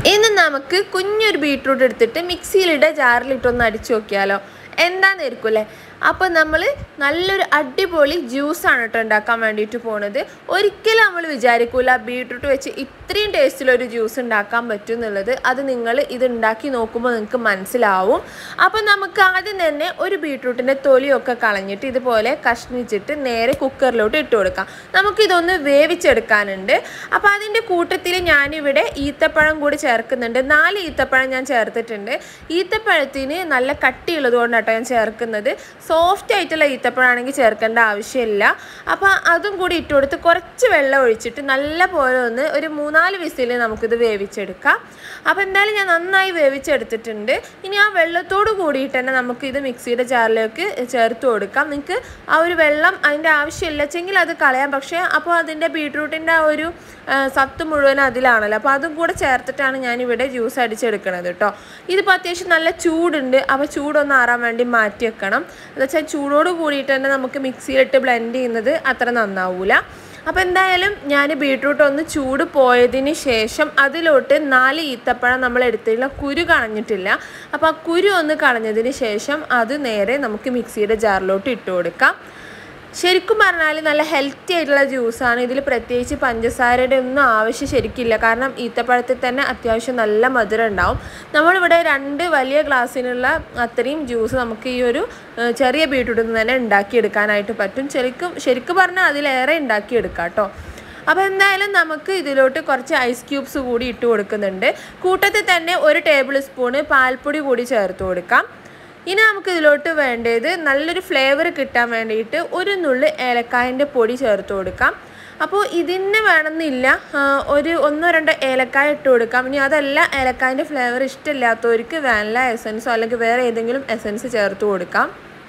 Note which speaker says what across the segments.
Speaker 1: ഇനി നമുക്ക് കുഞ്ഞൊരു ബീട്രൂട്ട് എടുത്തിട്ട് മിക്സിയിലിട്ട് ജാറിലിട്ടൊന്ന് അടിച്ചു നോക്കിയാലോ എന്താണെന്നിരിക്കുമല്ലേ. അപ്പോൾ നമ്മൾ നല്ലൊരു അടിപൊളി ജ്യൂസാണ് കേട്ടോ ഉണ്ടാക്കാൻ വേണ്ടിയിട്ട് പോകുന്നത്. ഒരിക്കലും നമ്മൾ വിചാരിക്കില്ല ബീട്രൂട്ട് വെച്ച് ഇത്രയും ടേസ്റ്റിലൊരു ജ്യൂസ് ഉണ്ടാക്കാൻ പറ്റും എന്നുള്ളത്. അത് നിങ്ങൾ ഇത് ഉണ്ടാക്കി നോക്കുമ്പോൾ നിങ്ങൾക്ക് മനസ്സിലാവും. അപ്പോൾ നമുക്ക് ആദ്യം തന്നെ ഒരു ബീട്രൂട്ടിൻ്റെ തൊലിയൊക്കെ കളഞ്ഞിട്ട് ഇതുപോലെ കഷ്ണിച്ചിട്ട് നേരെ കുക്കറിലോട്ട് ഇട്ട് കൊടുക്കാം. നമുക്കിതൊന്ന് വേവിച്ചെടുക്കാനുണ്ട്. അപ്പോൾ അതിൻ്റെ കൂട്ടത്തിൽ ഞാനിവിടെ ഈത്തപ്പഴം കൂടി ചേർക്കുന്നുണ്ട്. 4 ഈത്തപ്പഴം ഞാൻ ചേർത്തിട്ടുണ്ട്. ഈത്തപ്പഴത്തിന് നല്ല കട്ടിയുള്ളത് കൊണ്ടാട്ടോ ഞാൻ ചേർക്കുന്നത്. സോഫ്റ്റ് ആയിട്ടുള്ള ഈത്തപ്പഴമാണെങ്കിൽ ചേർക്കേണ്ട ആവശ്യമില്ല. അപ്പോൾ അതും കൂടി ഇട്ട് കൊടുത്ത് കുറച്ച് വെള്ളം ഒഴിച്ചിട്ട് നല്ല പോലെ ഒന്ന് ഒരു 3-4 വിസിൽ നമുക്കിത് വേവിച്ചെടുക്കാം. അപ്പോൾ എന്തായാലും ഞാൻ നന്നായി വേവിച്ചെടുത്തിട്ടുണ്ട്. ഇനി ആ വെള്ളത്തോട് കൂടിയിട്ട് തന്നെ നമുക്കിത് മിക്സിയുടെ ജാറിലേക്ക് ചേർത്ത് കൊടുക്കാം. നിങ്ങൾക്ക് ആ ഒരു വെള്ളം അതിൻ്റെ ആവശ്യമില്ലെച്ചെങ്കിൽ അത് കളയാം. പക്ഷേ അപ്പോൾ അതിൻ്റെ ബീട്രൂട്ടിൻ്റെ ആ ഒരു സത്ത് മുഴുവൻ അതിലാണല്ലോ. അപ്പോൾ അതും കൂടെ ചേർത്തിട്ടാണ് ഞാനിവിടെ ജ്യൂസ് അടിച്ചെടുക്കുന്നത് കേട്ടോ. ഇതിപ്പോൾ അത്യാവശ്യം നല്ല ചൂടുണ്ട്. അപ്പോൾ ചൂടൊന്ന് ആറാൻ വേണ്ടി മാറ്റി വെക്കണം. എന്നുവെച്ചാൽ ചൂടോട് കൂടിയിട്ട് തന്നെ നമുക്ക് മിക്സിയിലിട്ട് ബ്ലെൻഡ് ചെയ്യുന്നത് അത്ര നന്നാവില്ല. അപ്പോൾ എന്തായാലും ഞാൻ ബീട്രൂട്ട് ഒന്ന് ചൂട് പോയതിന് ശേഷം അതിലോട്ട് 4 ഈത്തപ്പഴം നമ്മൾ എടുത്തിട്ടുള്ള കുരു കളഞ്ഞിട്ടില്ല. അപ്പോൾ ആ കുരു ഒന്ന് കളഞ്ഞതിന് ശേഷം അത് നേരെ നമുക്ക് മിക്സിയുടെ ജാറിലോട്ട് ഇട്ട് കൊടുക്കാം. ശരിക്കും പറഞ്ഞാൽ നല്ല ഹെൽത്തി ആയിട്ടുള്ള ജ്യൂസാണ്. ഇതിൽ പ്രത്യേകിച്ച് പഞ്ചസാരയുടെ ഒന്നും ആവശ്യം ശരിക്കില്ല. കാരണം ഈത്തപ്പഴത്തിൽ തന്നെ അത്യാവശ്യം നല്ല മധുരം ഉണ്ടാവും. നമ്മളിവിടെ 2 വലിയ ഗ്ലാസ്സിനുള്ള അത്രയും ജ്യൂസ് നമുക്ക് ഈ ഒരു ചെറിയ ബീട്രൂട്ടിൽ നിന്ന് തന്നെ ഉണ്ടാക്കിയെടുക്കാനായിട്ട് പറ്റും. ശരിക്കും പറഞ്ഞാൽ അതിലേറെ ഉണ്ടാക്കിയെടുക്കാം കേട്ടോ. അപ്പോൾ എന്തായാലും നമുക്ക് ഇതിലോട്ട് കുറച്ച് ഐസ് ക്യൂബ്സ് കൂടി ഇട്ട് കൊടുക്കുന്നുണ്ട്. കൂട്ടത്തിൽ തന്നെ 1 ടേബിൾ സ്പൂണ് പാൽപ്പൊടി കൂടി ചേർത്ത് കൊടുക്കാം. ഇനി നമുക്ക് ഇതിലോട്ട് വേണ്ടത് നല്ലൊരു ഫ്ലേവർ കിട്ടാൻ വേണ്ടിയിട്ട് 1 നുള്ള് ഏലക്കായൻ്റെ പൊടി ചേർത്ത് കൊടുക്കാം. അപ്പോൾ ഇതിന് വേണമെന്നില്ല, ഒരു 1-2 ഏലക്കായ ഇട്ട് കൊടുക്കാം. ഇനി അതല്ല ഏലക്കായൻ്റെ ഫ്ലേവർ ഇഷ്ടമില്ലാത്തവർക്ക് വാനില എസൻസോ അല്ലെങ്കിൽ വേറെ ഏതെങ്കിലും എസൻസ് ചേർത്ത് കൊടുക്കാം.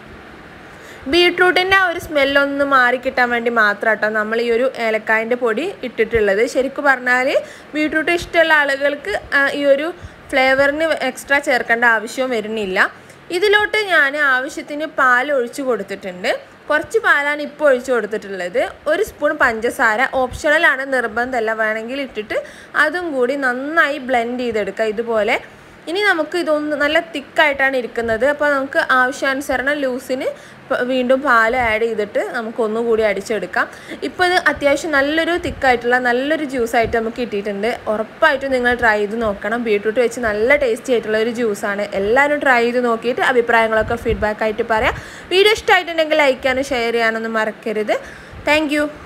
Speaker 1: ബീട്രൂട്ടിൻ്റെ ആ ഒരു സ്മെല്ലൊന്ന് മാറിക്കിട്ടാൻ വേണ്ടി മാത്രം കേട്ടോ നമ്മൾ ഈ ഒരു ഏലക്കായൻ്റെ പൊടി ഇട്ടിട്ടുള്ളത്. ശരിക്കും പറഞ്ഞാൽ ബീട്രൂട്ട് ഇഷ്ടമുള്ള ആളുകൾക്ക് ഈ ഒരു ഫ്ലേവറിന് എക്സ്ട്രാ ചേർക്കേണ്ട ആവശ്യവും വരുന്നില്ല. ഇതിലോട്ട് ഞാൻ ആവശ്യത്തിന് പാൽ ഒഴിച്ച് കൊടുത്തിട്ടുണ്ട്. കുറച്ച് പാലാണ് ഇപ്പോൾ ഒഴിച്ച് കൊടുത്തിട്ടുള്ളത്. 1 സ്പൂൺ പഞ്ചസാര ഓപ്ഷണലാണ്, നിർബന്ധമല്ല. വേണമെങ്കിൽ ഇട്ടിട്ട് അതും കൂടി നന്നായി ബ്ലെൻഡ് ചെയ്തെടുക്കുക ഇതുപോലെ. ഇനി നമുക്ക് ഇതൊന്ന് നല്ല തിക്കായിട്ടാണ് ഇരിക്കുന്നത്. അപ്പോൾ നമുക്ക് ആവശ്യാനുസരണം ലൂസിന് വീണ്ടും പാൽ ആഡ് ചെയ്തിട്ട് നമുക്കൊന്നുകൂടി അടിച്ചെടുക്കാം. ഇപ്പോൾ ഇത് അത്യാവശ്യം നല്ലൊരു തിക്കായിട്ടുള്ള നല്ലൊരു ജ്യൂസായിട്ട് നമുക്ക് കിട്ടിയിട്ടുണ്ട്. ഉറപ്പായിട്ടും നിങ്ങൾ ട്രൈ ചെയ്ത് നോക്കണം. ബീട്രൂട്ട് വെച്ച് നല്ല ടേസ്റ്റി ആയിട്ടുള്ള ഒരു ജ്യൂസാണ്. എല്ലാവരും ട്രൈ ചെയ്ത് നോക്കിയിട്ട് അഭിപ്രായങ്ങളൊക്കെ ഫീഡ്ബാക്ക് ആയിട്ട് പറയാം. വീഡിയോ ഇഷ്ടമായിട്ടുണ്ടെങ്കിൽ ലൈക്ക് ചെയ്യാനും ഷെയർ ചെയ്യാനൊന്നും മറക്കരുത്. താങ്ക്